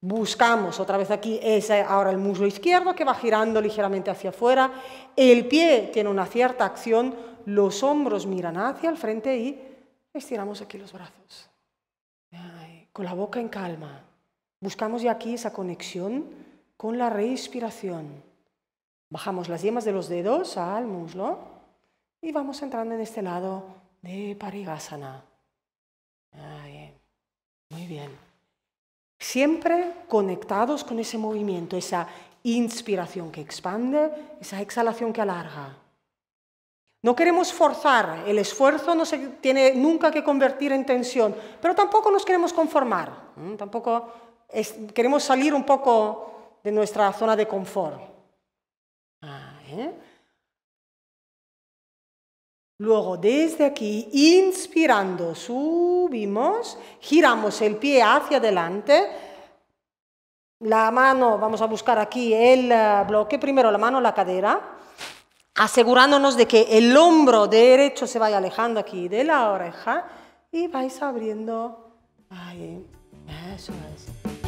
Buscamos otra vez aquí, es ahora el muslo izquierdo que va girando ligeramente hacia afuera. El pie tiene una cierta acción, los hombros miran hacia el frente y estiramos aquí los brazos. Con la boca en calma. Buscamos ya aquí esa conexión con la respiración. Bajamos las yemas de los dedos al muslo y vamos entrando en este lado de Parigasana. Muy bien. Siempre conectados con ese movimiento, esa inspiración que expande, esa exhalación que alarga. No queremos forzar, el esfuerzo no se tiene nunca que convertir en tensión, pero tampoco nos queremos conformar, tampoco queremos salir un poco de nuestra zona de confort. Luego, desde aquí, inspirando, subimos, giramos el pie hacia adelante, la mano, vamos a buscar aquí el bloque, primero la mano a la cadera, asegurándonos de que el hombro derecho se vaya alejando aquí de la oreja y vais abriendo, ahí, eso es.